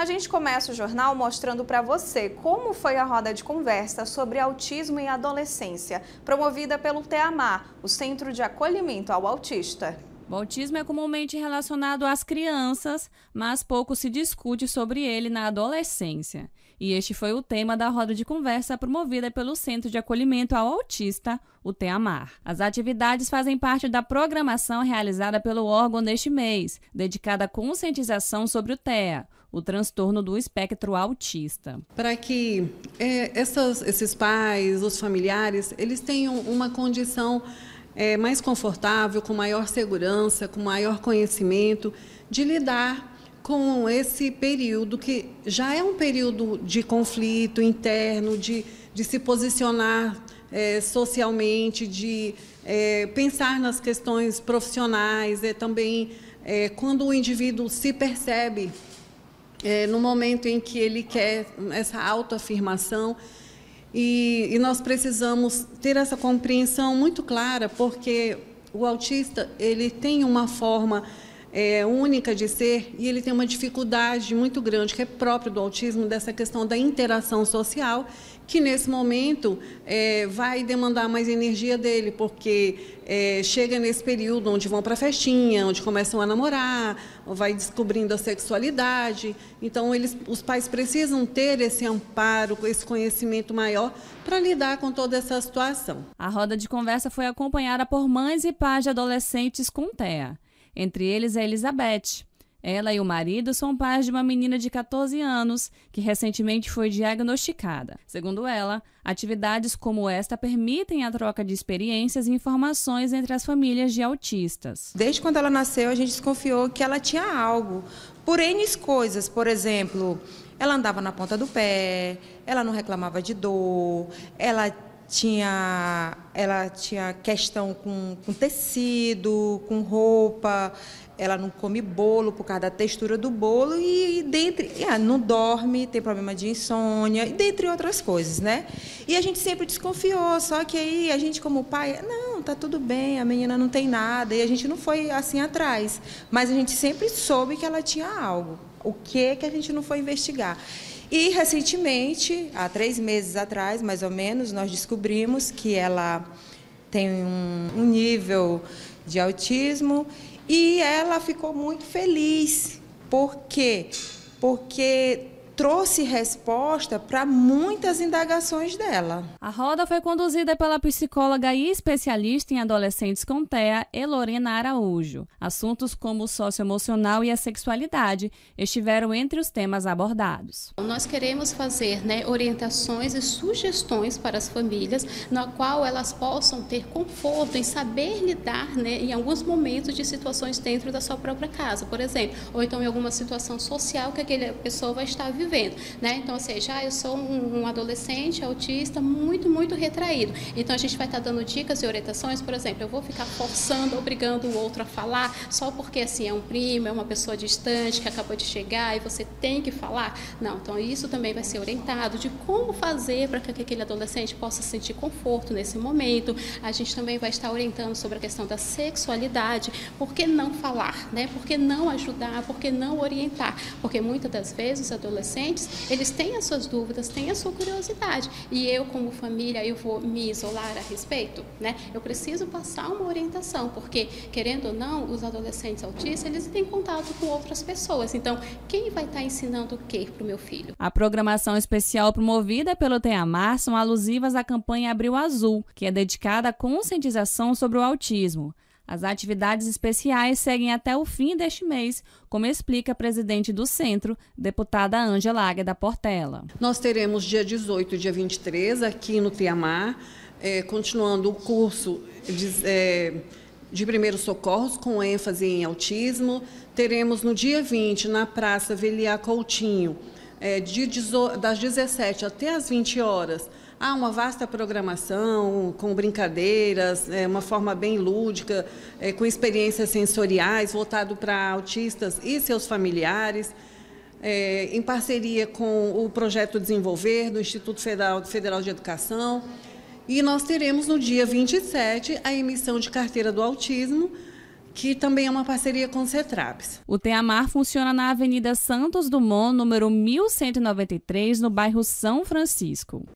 A gente começa o jornal mostrando para você como foi a roda de conversa sobre autismo e adolescência, promovida pelo TEAMAR, o Centro de Acolhimento ao Autista. O autismo é comumente relacionado às crianças, mas pouco se discute sobre ele na adolescência. E este foi o tema da roda de conversa promovida pelo Centro de Acolhimento ao Autista, o TEAMAR. As atividades fazem parte da programação realizada pelo órgão neste mês, dedicada à conscientização sobre o TEA, o transtorno do espectro autista. Para que esses pais, os familiares, eles tenham uma condição mais confortável, com maior segurança, com maior conhecimento, de lidar com esse período que já é um período de conflito interno, de se posicionar socialmente, de pensar nas questões profissionais, também quando o indivíduo se percebe no momento em que ele quer essa autoafirmação. E nós precisamos ter essa compreensão muito clara, porque o autista ele tem uma forma única de ser e ele tem uma dificuldade muito grande, que é próprio do autismo, dessa questão da interação social, que nesse momento vai demandar mais energia dele, porque chega nesse período onde vão para a festinha, onde começam a namorar, vai descobrindo a sexualidade. Então, os pais precisam ter esse amparo, esse conhecimento maior para lidar com toda essa situação. A roda de conversa foi acompanhada por mães e pais de adolescentes com TEA. Entre eles a Elizabeth. Ela e o marido são pais de uma menina de 14 anos que recentemente foi diagnosticada. Segundo ela, atividades como esta permitem a troca de experiências e informações entre as famílias de autistas. Desde quando ela nasceu, a gente desconfiou que ela tinha algo, por N coisas. Por exemplo, ela andava na ponta do pé, ela não reclamava de dor, ela tinha questão com tecido, com roupa, ela não come bolo por causa da textura do bolo não dorme, tem problema de insônia, e dentre outras coisas, né? E a gente sempre desconfiou, só que aí a gente como pai, não, tá tudo bem, a menina não tem nada, e a gente não foi assim atrás, mas a gente sempre soube que ela tinha algo. O que a gente não foi investigar? E, recentemente, há 3 meses atrás, mais ou menos, nós descobrimos que ela tem um nível de autismo e ela ficou muito feliz. Por quê? Porque trouxe resposta para muitas indagações dela. A roda foi conduzida pela psicóloga e especialista em adolescentes com TEA, Elorena Araújo. Assuntos como o socioemocional e a sexualidade estiveram entre os temas abordados. Nós queremos fazer orientações e sugestões para as famílias, na qual elas possam ter conforto em saber lidar em alguns momentos de situações dentro da sua própria casa, por exemplo, ou então em alguma situação social que aquela pessoa vai estar vivendo. Então, ou seja, eu sou um adolescente autista muito retraído. Então, a gente vai estar dando dicas e orientações, por exemplo, eu vou ficar forçando, obrigando o outro a falar, só porque assim é um primo, é uma pessoa distante que acabou de chegar e você tem que falar? Não, então isso também vai ser orientado de como fazer para que aquele adolescente possa sentir conforto nesse momento. A gente também vai estar orientando sobre a questão da sexualidade, por que não falar, Por que não ajudar, por que não orientar? Porque muitas das vezes os adolescentes eles têm as suas dúvidas, têm a sua curiosidade. E eu, como família, eu vou me isolar a respeito, Eu preciso passar uma orientação, porque, querendo ou não, os adolescentes autistas, eles têm contato com outras pessoas. Então, quem vai estar ensinando o quê para o meu filho? A programação especial promovida pelo TEAMAR são alusivas à campanha Abril Azul, que é dedicada à conscientização sobre o autismo. As atividades especiais seguem até o fim deste mês, como explica a presidente do centro, deputada Ângela Águeda Portela. Nós teremos dia 18 e dia 23 aqui no TEAMAR, continuando o curso de primeiros socorros com ênfase em autismo. Teremos no dia 20 na Praça Veliá Coutinho, das 17 até as 20 horas, há uma vasta programação com brincadeiras, uma forma bem lúdica, com experiências sensoriais, voltado para autistas e seus familiares, em parceria com o Projeto Desenvolver, do Instituto Federal de Educação. E nós teremos no dia 27 a emissão de carteira do autismo, que também é uma parceria com o CETRAPS. O TEAMAR funciona na Avenida Santos Dumont, número 1193, no bairro São Francisco.